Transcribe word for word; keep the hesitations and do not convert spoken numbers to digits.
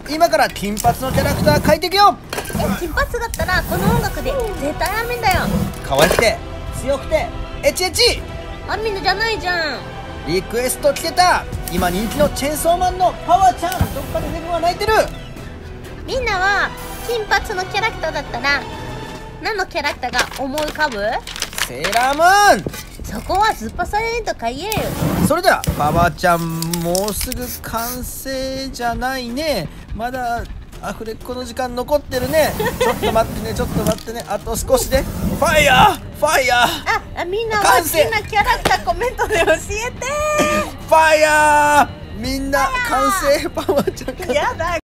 今から金髪のキャラクター描いていくよ。 え、金髪だったらこの音楽で絶対アミンだよ。 可愛くて強くてエチエチ。 アミンじゃないじゃん。 リクエスト来てた。今人気のチェンソーマンのパワーちゃん、どっかでネブが泣いてる。 みんなは金髪のキャラクターだったら何のキャラクターが思い浮かぶ？ セーラームーン。 そこはスーパーサイレントか言えよ。 それではパワーちゃん、もうすぐ完成じゃないね。まだアフレコの時間残ってるね。ちょっと待ってね、ちょっと待ってね、あと少しでファイヤーファイヤー。 ああ、みんなは好きなキャラクターコメントで教えて。 ファイヤー。みんな完成。パワーちゃんやだ。